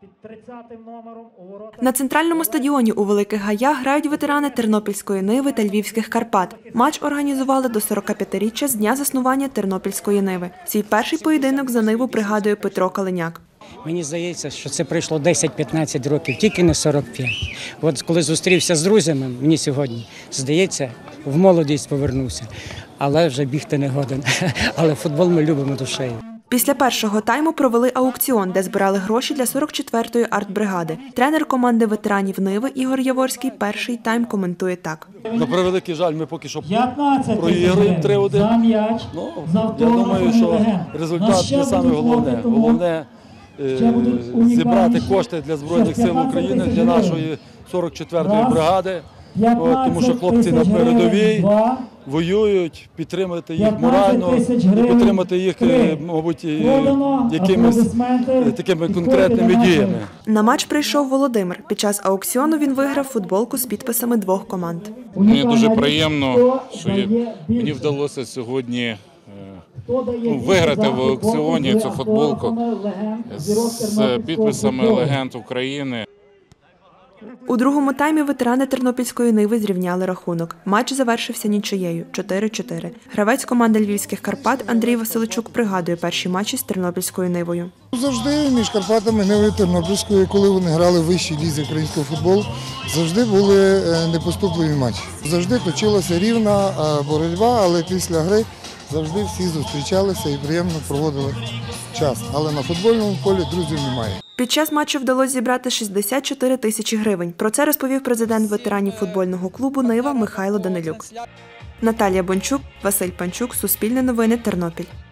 На центральному стадіоні у Великих Гаях грають ветерани Тернопільської Ниви та Львівських Карпат. Матч організували до 45-річчя з дня заснування Тернопільської Ниви. Свій перший поєдинок за Ниву пригадує Петро Калиняк. Мені здається, що це пройшло 10-15 років, тільки не 45. От коли зустрівся з друзями, мені сьогодні, здається, в молодість повернувся. Але вже бігти не годен. Але футбол ми любимо душею. Після першого тайму провели аукціон, де збирали гроші для 44-ї артбригади. Тренер команди ветеранів Ниви Ігор Яворський перший тайм коментує так. На превеликий жаль, ми поки що проігруємо 3-1. Я думаю, що результат не саме головне. Головне зібрати кошти для Збройних сил України, для нашої 44-ї бригади. Тому що хлопці на передовій воюють, підтримати їх морально, і підтримати їх, мабуть, якимись такими конкретними діями. На матч прийшов Володимир. Під час аукціону він виграв футболку з підписами двох команд. Мені дуже приємно, що мені вдалося сьогодні виграти в аукціоні цю футболку з підписами легенд України. У другому таймі ветерани Тернопільської Ниви зрівняли рахунок. Матч завершився нічиєю – 4-4. Гравець команди Львівських Карпат Андрій Василичук пригадує перші матчі з Тернопільською Нивою. Завжди між Карпатами, Нивою, Тернопільською, коли вони грали в вищій лізі українського футболу, завжди були непоступливі матчі. Завжди точилася рівна боротьба, але після гри завжди всі зустрічалися і приємно проводили час. Але на футбольному полі друзів немає. Під час матчу вдалося зібрати 64 тисячі гривень. Про це розповів президент ветеранів футбольного клубу «Нива» Михайло Данилюк. Наталія Бончук, Василь Панчук, Суспільне новини, Тернопіль.